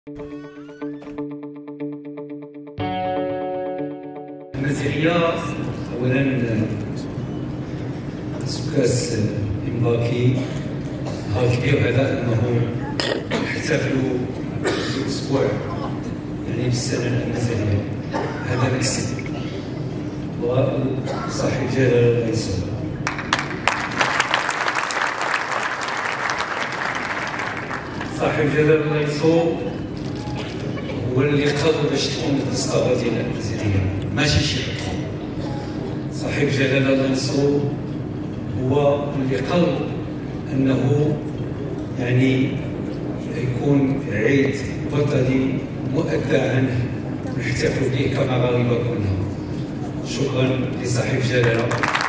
المسيحية أولا سكاس إمباكي ها كبير هذا أنه نحتفلوا بأسبوع يعني بالسنة المسيحية، هذا مكسب وصاحب جلالة الله يسلمك. صاحب جلالة الله يسلمك هو اللي قرر باش تكون الدستورة ديال المسيحية ماشي شي حد. صاحب جلالة الله يسلمك هو اللي قرر أنه يعني يكون عيد وطني مؤدى عنه نحتفل به كمغاربة كلنا. شكرا لصاحب جلالة.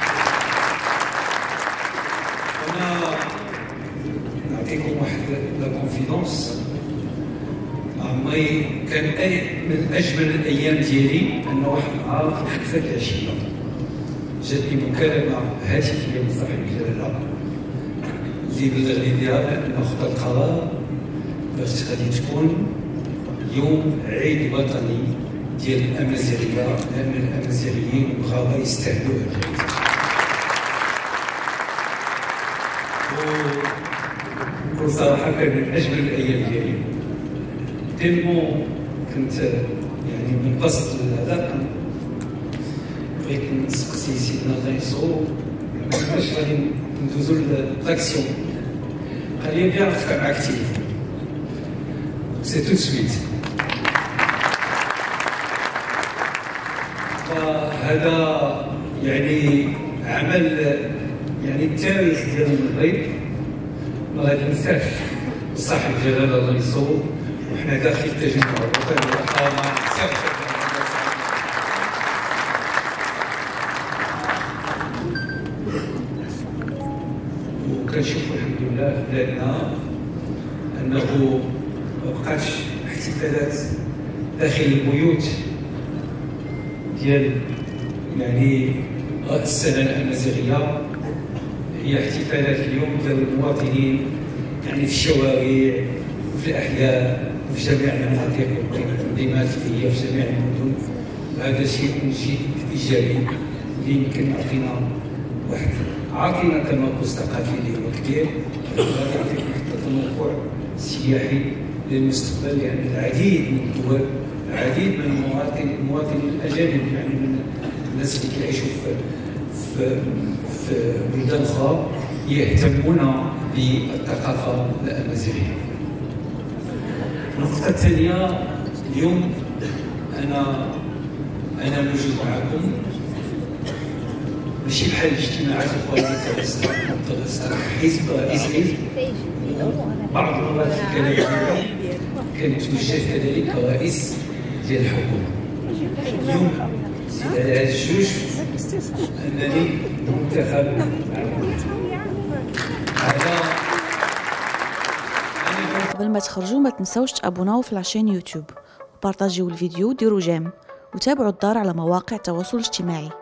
أنا نعطيكم واحد لا كونفيدونس. عمري كان من أجمل الأيام ديالي أن واحد النهار في 5 العشية جاتني مكالمة هاتفية من صاحب الجلالة اللي بلغني بها بأنه خدا القرار باش غادي تكون يوم عيد وطني ديال الأمازيغية، لأن الأمازيغيين والغابة يستاهلوا هذا. بكل صراحة كان من أجمل الأيام ديالي. تيمون كنت يعني من قصد هذا بغيت نسقسي سيدنا الله يسعو كيفاش غادي ندوزو لاكسيون. قال لي بيان نفتح معاك التليفون سي تو سويت. فهذا يعني عمل يعني التاريخ ديال المغرب ما غادي ننساش. صاحب جلالة الله يسعو وحنا داخل التجمع الوطني والحرمة وكنشوفوا الحمد لله في بلادنا انه ما بقاتش احتفالات داخل البيوت ديال يعني السنة الأمازيغية، هي احتفالات اليوم ديال المواطنين يعني في الشوارع وفي الأحياء وفي جميع المناطق والتنظيمات اللي هي في جميع المدن. هذا شيء إيجابي اللي يمكن عاطينا تمركز ثقافي اللي هو كبير، وغادي يعطينا واحد التنوع سياحي للمستقبل، لأن العديد من الدول، العديد من المواطنين الأجانب يعني من الناس اللي كيعيشوا في بلدان أخرى يهتمون بالثقافة الأمازيغية. النقطة الثانية، اليوم أنا موجود معكم ماشي بحال الاجتماعات الأخرى اللي كتستضيف حزب رئيس حزب، بعض المرات الكلام كنتوجه كذلك كرئيس ديال الحكومة. اليوم زيد على هاد الجوج أنني منتخب قبل ما تخرجوا ما تنسوش تابوناو في لاشين يوتيوب وبارطاجيو الفيديو وديروا جيم وتابعوا الدار على مواقع التواصل الاجتماعي.